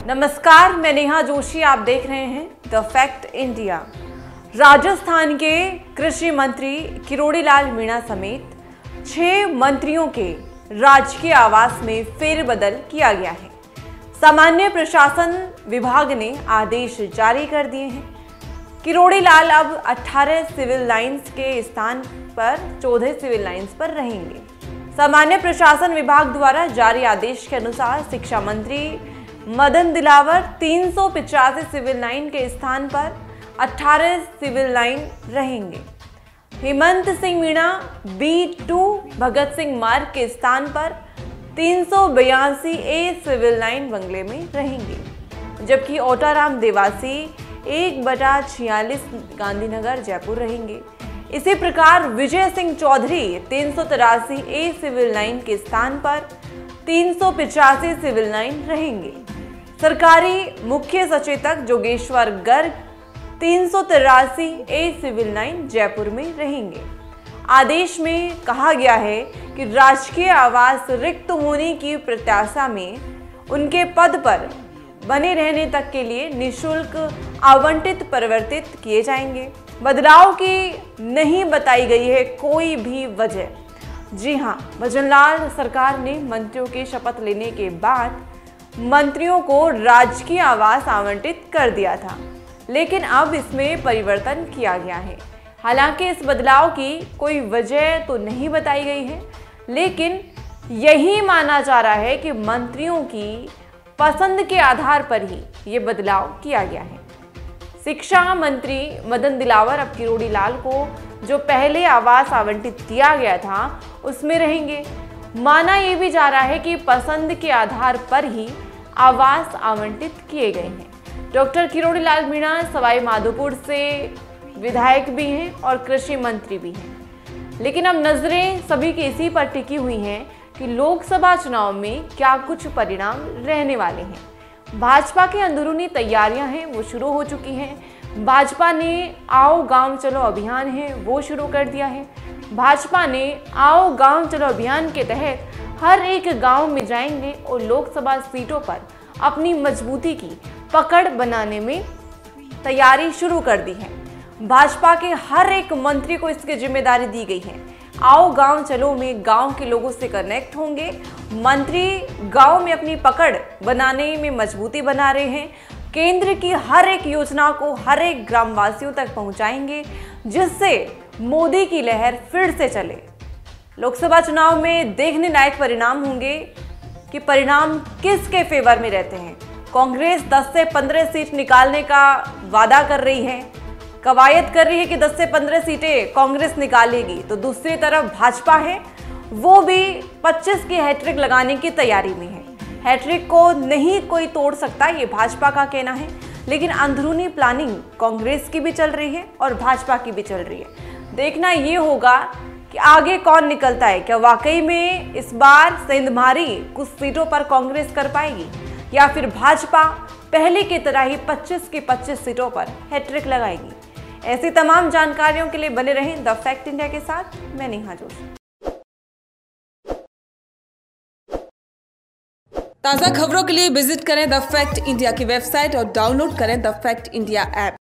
नमस्कार, मैं नेहा जोशी। आप देख रहे हैं द फैक्ट इंडिया। राजस्थान के कृषि मंत्री किरोड़ी लाल मीणा समेत 6 मंत्रियों के राजकीय आवास में फेरबदल किया गया है। सामान्य प्रशासन विभाग ने आदेश जारी कर दिए हैं। किरोड़ी लाल अब 18 सिविल लाइंस के स्थान पर 14 सिविल लाइंस पर रहेंगे। सामान्य प्रशासन विभाग द्वारा जारी आदेश के अनुसार शिक्षा मंत्री मदन दिलावर 385 सिविल लाइन के स्थान पर 18 सिविल लाइन रहेंगे। हेमंत सिंह मीणा B2 भगत सिंह मार्ग के स्थान पर 382 A सिविल लाइन बंगले में रहेंगे, जबकि ओटाराम देवासी 1/46 गांधीनगर जयपुर रहेंगे। इसी प्रकार Vijay Singh Chaudhary 383 A civil line के स्थान पर 385 सिविल लाइन रहेंगे। सरकारी मुख्य सचेतक Jogeshwar Garg 383 A civil line Jaipur में रहेंगे। आदेश में कहा गया है कि राजकीय आवास रिक्त होने की प्रत्याशा में उनके पद पर बने रहने तक के लिए निःशुल्क आवंटित परिवर्तित किए जाएंगे। बदलाव की नहीं बताई गई है कोई भी वजह। जी हां, भजनलाल सरकार ने मंत्रियों के शपथ लेने के बाद मंत्रियों को राजकीय आवास आवंटित कर दिया था, लेकिन अब इसमें परिवर्तन किया गया है। हालांकि इस बदलाव की कोई वजह तो नहीं बताई गई है, लेकिन यही माना जा रहा है कि मंत्रियों की पसंद के आधार पर ही ये बदलाव किया गया है। शिक्षा मंत्री मदन दिलावर अब किरोड़ी लाल को जो पहले आवास आवंटित किया गया था उसमें रहेंगे। माना यह भी जा रहा है कि पसंद के आधार पर ही आवास आवंटित किए गए हैं। डॉक्टर किरोड़ी लाल मीणा सवाई माधोपुर से विधायक भी हैं और कृषि मंत्री भी हैं, लेकिन अब नजरें सभी की इसी पर टिकी हुई हैं कि लोकसभा चुनाव में क्या कुछ परिणाम रहने वाले हैं। भाजपा की अंदरूनी तैयारियां हैं वो शुरू हो चुकी हैं। भाजपा ने आओ गांव चलो अभियान है वो शुरू कर दिया है। भाजपा ने आओ गांव चलो अभियान के तहत हर एक गांव में जाएंगे और लोकसभा सीटों पर अपनी मजबूती की पकड़ बनाने में तैयारी शुरू कर दी है। भाजपा के हर एक मंत्री को इसकी जिम्मेदारी दी गई है। आओ गांव चलो में गांव के लोगों से कनेक्ट होंगे। मंत्री गांव में अपनी पकड़ बनाने में मजबूती बना रहे हैं। केंद्र की हर एक योजना को हर एक ग्रामवासियों तक पहुंचाएंगे, जिससे मोदी की लहर फिर से चले। लोकसभा चुनाव में देखने लायक परिणाम होंगे कि परिणाम किसके फेवर में रहते हैं। कांग्रेस 10 से 15 सीट निकालने का वादा कर रही है, कवायद कर रही है कि 10 से 15 सीटें कांग्रेस निकालेगी, तो दूसरी तरफ भाजपा है, वो भी 25 की हैट्रिक लगाने की तैयारी में है। हैट्रिक को नहीं कोई तोड़ सकता, ये भाजपा का कहना है, लेकिन अंदरूनी प्लानिंग कांग्रेस की भी चल रही है और भाजपा की भी चल रही है। देखना ये होगा कि आगे कौन निकलता है। क्या वाकई में इस बार सेंधमारी कुछ सीटों पर कांग्रेस कर पाएगी, या फिर भाजपा पहले की तरह ही 25 की 25 सीटों पर हैट्रिक लगाएगी। ऐसी तमाम जानकारियों के लिए बने रहें द फैक्ट इंडिया के साथ। मैं नेहा जोशी। ताज़ा खबरों के लिए विजिट करें द फैक्ट इंडिया की वेबसाइट और डाउनलोड करें द फैक्ट इंडिया ऐप।